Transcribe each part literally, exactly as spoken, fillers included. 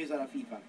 chiesa alla FIFA.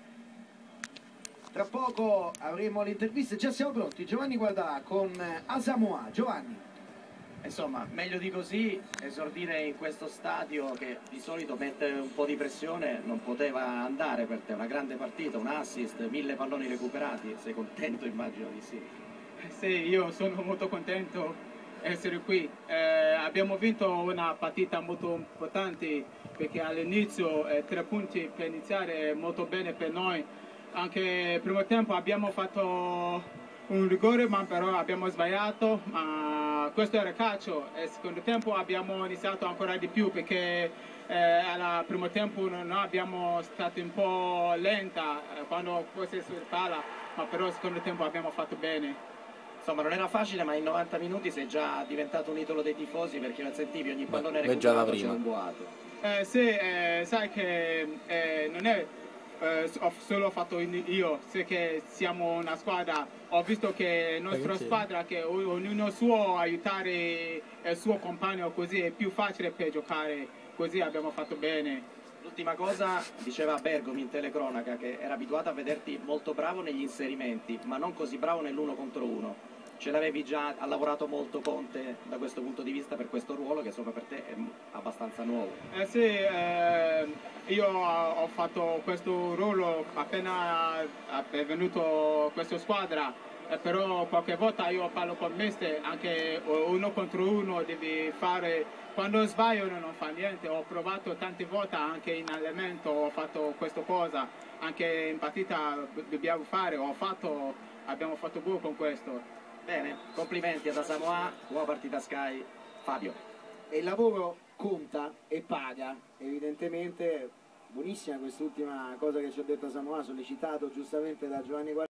Tra poco avremo le interviste, già siamo pronti. Giovanni Guardà con Asamoah. Giovanni. Insomma, meglio di così, esordire in questo stadio che di solito mette un po' di pressione, non poteva andare per te. Una grande partita, un assist, mille palloni recuperati. Sei contento? Immagino di sì. Sì, io sono molto contento di essere qui. Eh, abbiamo vinto una partita molto importante perché all'inizio eh, tre punti per iniziare molto bene per noi. Anche il primo tempo abbiamo fatto un rigore, ma però abbiamo sbagliato. Ma questo era calcio. E il secondo tempo abbiamo iniziato ancora di più perché eh, al primo tempo non abbiamo stato un po' lenta eh, quando fosse sul palla, ma però il secondo tempo abbiamo fatto bene. Insomma, non era facile, ma in novanta minuti sei già diventato un idolo dei tifosi perché non sentivi ogni pallone Beh, già da recuperato, c'era prima. un boato. Eh, sì, eh, sai che eh, non è eh, ho solo fatto io, so che siamo una squadra. Ho visto che la nostra squadra, che ognuno suo aiutare il suo compagno, così è più facile per giocare, così abbiamo fatto bene. L'ultima cosa, diceva Bergomi in telecronaca che era abituato a vederti molto bravo negli inserimenti, ma non così bravo nell'uno contro uno. Ce l'avevi già, ha lavorato molto Conte da questo punto di vista per questo ruolo che sopra per te è abbastanza nuovo. Eh sì, eh, io ho fatto questo ruolo appena è venuto questa squadra, eh, però qualche volta io parlo con mister, anche uno contro uno devi fare, quando sbaglio non fa niente. Ho provato tante volte anche in allenamento, ho fatto questa cosa, anche in partita dobbiamo fare, ho fatto, abbiamo fatto gol con questo. Bene, complimenti ad Asamoah, buona partita Sky. Fabio. E il lavoro conta e paga, evidentemente. Buonissima quest'ultima cosa che ci ha detto Asamoah, sollecitato giustamente da Giovanni Guardà.